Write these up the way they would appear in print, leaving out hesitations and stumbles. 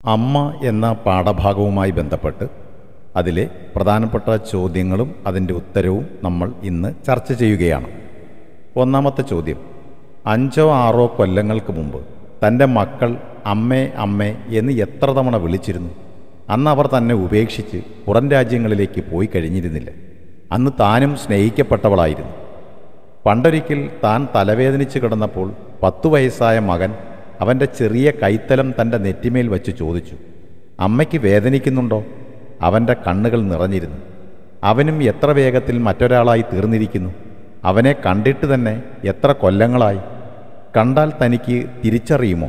അമ്മ എന്ന പാഠഭാഗവുമായി ബന്ധപ്പെട്ട് അതിലെ പ്രധാനപ്പെട്ട ചോദ്യങ്ങളും അതിൻ്റെ ഉത്തരവും നമ്മൾ ഇന്ന് ചർച്ച ചെയ്യുകയാണ്. ഒന്നാമത്തെ ചോദ്യം: 5-6 കൊല്ലങ്ങൾക്ക് മുമ്പ് തൻ്റെ മക്കൾ അമ്മേ അമ്മേ എന്ന് എത്ര തവണ വിളിച്ചിരുന്നു? അന്ന് അവർ തന്നെ ഉപേക്ഷിച്ച് പുറം രാജ്യങ്ങളിലേക്ക് പോയി കഴിഞ്ഞിരുന്നില്ല. അന്ന് താനും സ്നേഹിക്കപ്പെട്ടവളായിരുന്നു. പണ്ടൊരിക്കൽ താൻ തലവേദനിച്ച് കിടന്നപ്പോൾ 10 വയസ്സായ മകൻ അവൻ്റെ ചെറിയ കൈത്തലം തൻ്റെ നെറ്റിമേൽ വച്ച് ചോദിച്ചു, അമ്മയ്ക്ക് വേദനിക്കുന്നുണ്ടോ? അവൻ്റെ കണ്ണുകൾ നിറഞ്ഞിരുന്നു. അവനും എത്ര വേഗത്തിൽ മറ്റൊരാളായി തീർന്നിരിക്കുന്നു. അവനെ കണ്ടിട്ട് തന്നെ എത്ര കൊല്ലങ്ങളായി. കണ്ടാൽ തനിക്ക് തിരിച്ചറിയുമോ?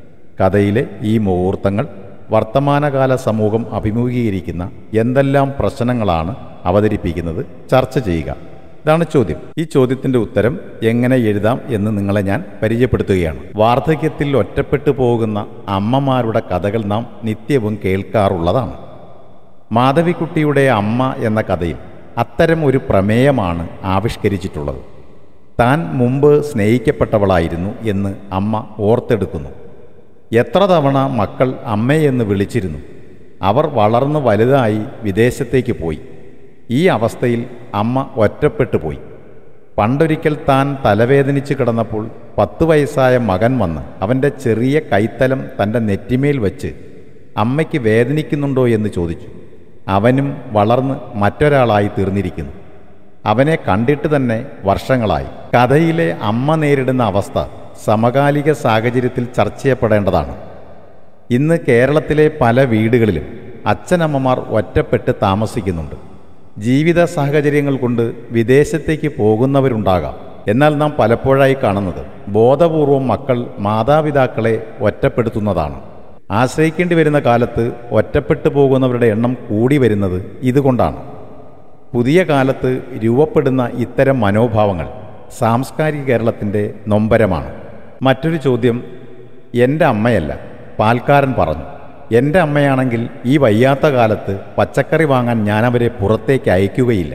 കഥയിലെ ഈ മുഹൂർത്തങ്ങൾ വർത്തമാനകാല സമൂഹം അഭിമുഖീകരിക്കുന്ന എന്തെല്ലാം പ്രശ്നങ്ങളാണ് അവതരിപ്പിക്കുന്നത്? ചർച്ച ചെയ്യുക. ഇതാണ് ചോദ്യം. ഈ ചോദ്യത്തിൻ്റെ ഉത്തരം എങ്ങനെ എഴുതാം എന്ന് നിങ്ങളെ ഞാൻ പരിചയപ്പെടുത്തുകയാണ്. വാർദ്ധക്യത്തിൽ ഒറ്റപ്പെട്ടു പോകുന്ന അമ്മമാരുടെ കഥകൾ നാം നിത്യവും കേൾക്കാറുള്ളതാണ്. മാധവിക്കുട്ടിയുടെ അമ്മ എന്ന കഥയിൽ അത്തരം ഒരു പ്രമേയമാണ് ആവിഷ്കരിച്ചിട്ടുള്ളത്. താൻ മുമ്പ് സ്നേഹിക്കപ്പെട്ടവളായിരുന്നു എന്ന് അമ്മ ഓർത്തെടുക്കുന്നു. എത്ര തവണ മക്കൾ അമ്മയെന്ന് വിളിച്ചിരുന്നു. അവർ വളർന്ന് വലുതായി വിദേശത്തേക്ക് പോയി. ഈ അവസ്ഥയിൽ അമ്മ ഒറ്റപ്പെട്ടു പോയി. പണ്ടൊരിക്കൽ താൻ തലവേദനിച്ച് കിടന്നപ്പോൾ 10 വയസ്സായ മകൻ വന്ന് അവൻ്റെ ചെറിയ കൈത്തലം തൻ്റെ നെറ്റിമേൽ വച്ച് അമ്മയ്ക്ക് വേദനിക്കുന്നുണ്ടോ എന്ന് ചോദിച്ചു. അവനും വളർന്ന് മറ്റൊരാളായി തീർന്നിരിക്കുന്നു. അവനെ കണ്ടിട്ട് തന്നെ വർഷങ്ങളായി. കഥയിലെ അമ്മ നേരിടുന്ന അവസ്ഥ സമകാലിക സാഹചര്യത്തിൽ ചർച്ച ചെയ്യപ്പെടേണ്ടതാണ്. ഇന്ന് കേരളത്തിലെ പല വീടുകളിലും അച്ഛനമ്മമാർ ഒറ്റപ്പെട്ട് താമസിക്കുന്നുണ്ട്. ജീവിത സാഹചര്യങ്ങൾ കൊണ്ട് വിദേശത്തേക്ക് പോകുന്നവരുണ്ടാകാം. എന്നാൽ നാം പലപ്പോഴായി കാണുന്നത് ബോധപൂർവം മക്കൾ മാതാപിതാക്കളെ ഒറ്റപ്പെടുത്തുന്നതാണ്. ആശ്രയിക്കേണ്ടി വരുന്ന കാലത്ത് ഒറ്റപ്പെട്ടു പോകുന്നവരുടെ എണ്ണം കൂടി വരുന്നത് ഇതുകൊണ്ടാണ്. പുതിയ കാലത്ത് രൂപപ്പെടുന്ന ഇത്തരം മനോഭാവങ്ങൾ സാംസ്കാരിക കേരളത്തിൻ്റെ നൊമ്പരമാണ്. മറ്റൊരു ചോദ്യം: എൻ്റെ അമ്മയല്ല, പാൽക്കാരൻ പറഞ്ഞു. എൻ്റെ അമ്മയാണെങ്കിൽ ഈ വയ്യാത്ത കാലത്ത് പച്ചക്കറി വാങ്ങാൻ ഞാനവരെ പുറത്തേക്ക് അയക്കുകയില്ല.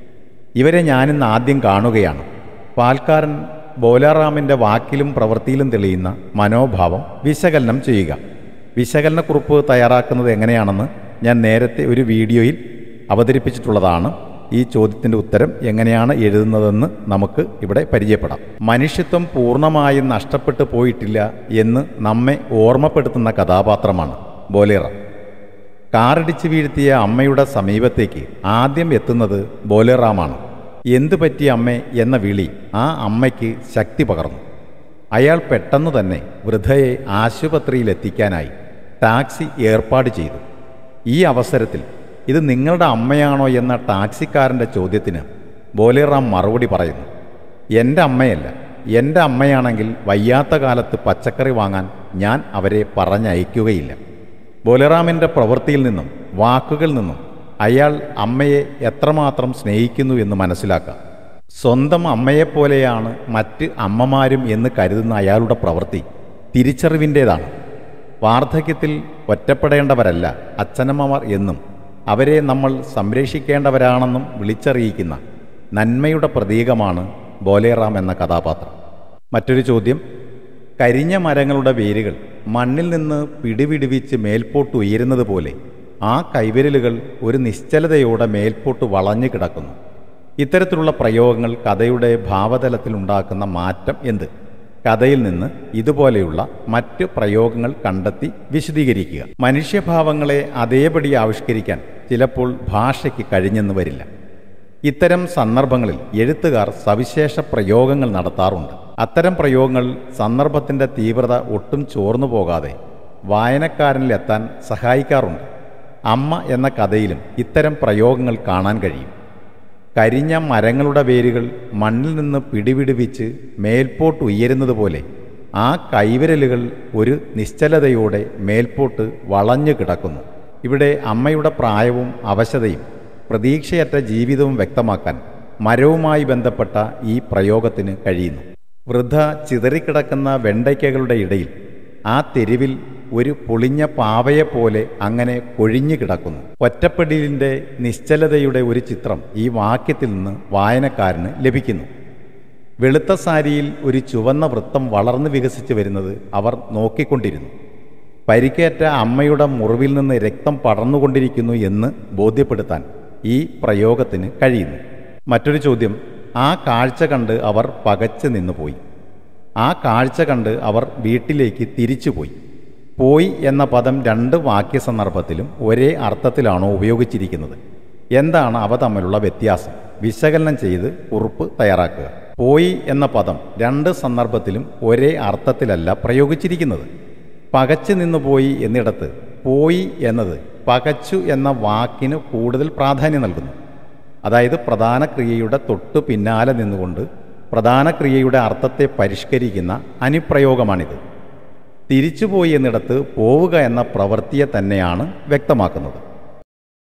ഇവരെ ഞാനിന്ന് ആദ്യം കാണുകയാണ്. പാൽക്കാരൻ ബോലാറാമിൻ്റെ വാക്കിലും പ്രവൃത്തിയിലും തെളിയുന്ന മനോഭാവം വിശകലനം ചെയ്യുക. വിശകലനക്കുറിപ്പ് തയ്യാറാക്കുന്നത് എങ്ങനെയാണെന്ന് ഞാൻ നേരത്തെ ഒരു വീഡിയോയിൽ അവതരിപ്പിച്ചിട്ടുള്ളതാണ്. ഈ ചോദ്യത്തിൻ്റെ ഉത്തരം എങ്ങനെയാണ് എഴുതുന്നതെന്ന് നമുക്ക് ഇവിടെ പരിചയപ്പെടാം. മനുഷ്യത്വം പൂർണ്ണമായും നഷ്ടപ്പെട്ടു പോയിട്ടില്ല എന്ന് നമ്മെ ഓർമ്മപ്പെടുത്തുന്ന കഥാപാത്രമാണ് ബോലേറാം. കാറിടിച്ച് വീഴ്ത്തിയ അമ്മയുടെ സമീപത്തേക്ക് ആദ്യം എത്തുന്നത് ബോലേറാമാണ്. എന്തു പറ്റി അമ്മേ എന്ന വിളി ആ അമ്മയ്ക്ക് ശക്തി പകർന്നു. അയാൾ പെട്ടെന്ന് തന്നെ വൃദ്ധയെ ആശുപത്രിയിലെത്തിക്കാനായി ടാക്സി ഏർപ്പാട് ചെയ്തു. ഈ അവസരത്തിൽ ഇത് നിങ്ങളുടെ അമ്മയാണോ എന്ന ടാക്സിക്കാരൻ്റെ ചോദ്യത്തിന് ബോലേറാം മറുപടി പറയുന്നു, എൻ്റെ അമ്മയല്ല. എൻ്റെ അമ്മയാണെങ്കിൽ വയ്യാത്ത കാലത്ത് പച്ചക്കറി വാങ്ങാൻ ഞാൻ അവരെ പറഞ്ഞയക്കുകയില്ല. ബോലേറാമിൻ്റെ പ്രവൃത്തിയിൽ നിന്നും വാക്കുകളിൽ നിന്നും അയാൾ അമ്മയെ എത്രമാത്രം സ്നേഹിക്കുന്നു എന്ന് മനസ്സിലാക്കാം. സ്വന്തം അമ്മയെപ്പോലെയാണ് മറ്റ് അമ്മമാരും എന്ന് കരുതുന്ന അയാളുടെ പ്രവൃത്തി തിരിച്ചറിവിൻ്റേതാണ്. വാർദ്ധക്യത്തിൽ ഒറ്റപ്പെടേണ്ടവരല്ല അച്ഛനമ്മമാർ എന്നും അവരെ നമ്മൾ സംരക്ഷിക്കേണ്ടവരാണെന്നും വിളിച്ചറിയിക്കുന്ന നന്മയുടെ പ്രതീകമാണ് ബോലേറാം എന്ന കഥാപാത്രം. മറ്റൊരു ചോദ്യം: കരിഞ്ഞ മരങ്ങളുടെ വേരുകൾ മണ്ണിൽ നിന്ന് പിടിവിടുവിച്ച് മേൽപോട്ട് ഉയരുന്നത് പോലെ ആ കൈവിരലുകൾ ഒരു നിശ്ചലതയോടെ മേൽപോട്ട് വളഞ്ഞു കിടക്കുന്നു. ഇത്തരത്തിലുള്ള പ്രയോഗങ്ങൾ കഥയുടെ ഭാവതലത്തിലുണ്ടാക്കുന്ന മാറ്റം എന്ത്? കഥയിൽ നിന്ന് ഇതുപോലെയുള്ള മറ്റ് പ്രയോഗങ്ങൾ കണ്ടെത്തി വിശദീകരിക്കുക. മനുഷ്യഭാവങ്ങളെ അതേപടി ആവിഷ്കരിക്കാൻ ചിലപ്പോൾ ഭാഷയ്ക്ക് കഴിഞ്ഞെന്ന് വരില്ല. ഇത്തരം സന്ദർഭങ്ങളിൽ എഴുത്തുകാർ സവിശേഷ പ്രയോഗങ്ങൾ നടത്താറുണ്ട്. അത്തരം പ്രയോഗങ്ങൾ സന്ദർഭത്തിൻ്റെ തീവ്രത ഒട്ടും ചോർന്നു പോകാതെ വായനക്കാരനിലെത്താൻ സഹായിക്കാറുണ്ട്. അമ്മ എന്ന കഥയിലും ഇത്തരം പ്രയോഗങ്ങൾ കാണാൻ കഴിയും. കരിഞ്ഞ മരങ്ങളുടെ വേരുകൾ മണ്ണിൽ നിന്ന് പിടിവിടുവിച്ച് മേൽപോട്ട് ഉയരുന്നത് പോലെ ആ കൈവിരലുകൾ ഒരു നിശ്ചലതയോടെ മേൽപോട്ട് വളഞ്ഞു കിടക്കുന്നു. ഇവിടെ അമ്മയുടെ പ്രായവും അവശതയും പ്രതീക്ഷയറ്റ ജീവിതവും വ്യക്തമാക്കാൻ മരവുമായി ബന്ധപ്പെട്ട ഈ പ്രയോഗത്തിന് കഴിയുന്നു. വൃദ്ധ ചിതറിക്കിടക്കുന്ന വെണ്ടയ്ക്കകളുടെ ഇടയിൽ ആ തെരുവിൽ ഒരു പൊളിഞ്ഞ പാവയെപ്പോലെ അങ്ങനെ കൊഴിഞ്ഞു കിടക്കുന്നു. ഒറ്റപ്പെടലിൻ്റെ നിശ്ചലതയുടെ ഒരു ചിത്രം ഈ വാക്യത്തിൽ നിന്ന് വായനക്കാരന് ലഭിക്കുന്നു. വെളുത്ത സാരിയിൽ ഒരു ചുവന്ന വൃത്തം വളർന്നു വികസിച്ച് വരുന്നത് അവർ നോക്കിക്കൊണ്ടിരുന്നു. പരിക്കേറ്റ അമ്മയുടെ മുറിവിൽ നിന്ന് രക്തം പടർന്നുകൊണ്ടിരിക്കുന്നു എന്ന് ബോധ്യപ്പെടുത്താൻ ഈ പ്രയോഗത്തിന് കഴിയുന്നു. മറ്റൊരു ചോദ്യം, ആ കാഴ്ച കണ്ട് അവർ പകച്ചു നിന്നുപോയി. ആ കാഴ്ച കണ്ട് അവർ വീട്ടിലേക്ക് തിരിച്ചുപോയി. പോയി എന്ന പദം രണ്ട് വാക്യസന്ദർഭത്തിലും ഒരേ അർത്ഥത്തിലാണോ ഉപയോഗിച്ചിരിക്കുന്നത്? എന്താണ് അവ തമ്മിലുള്ള വ്യത്യാസം? വിശകലനം ചെയ്ത് കുറിപ്പ് തയ്യാറാക്കുക. പോയി എന്ന പദം രണ്ട് സന്ദർഭത്തിലും ഒരേ അർത്ഥത്തിലല്ല പ്രയോഗിച്ചിരിക്കുന്നത്. പകച്ചു നിന്നുപോയി എന്നിടത്ത് പോയി എന്നത് പകച്ചു എന്ന വാക്കിന് കൂടുതൽ പ്രാധാന്യം നൽകുന്നു. അതായത് പ്രധാന ക്രിയയുടെ തൊട്ടു പിന്നാലെ നിന്നുകൊണ്ട് പ്രധാന ക്രിയയുടെ അർത്ഥത്തെ പരിഷ്കരിക്കുന്ന അനുപ്രയോഗമാണിത്. തിരിച്ചുപോയി എന്നിടത്ത് പോവുക എന്ന പ്രവൃത്തിയെ തന്നെയാണ് വ്യക്തമാക്കുന്നത്.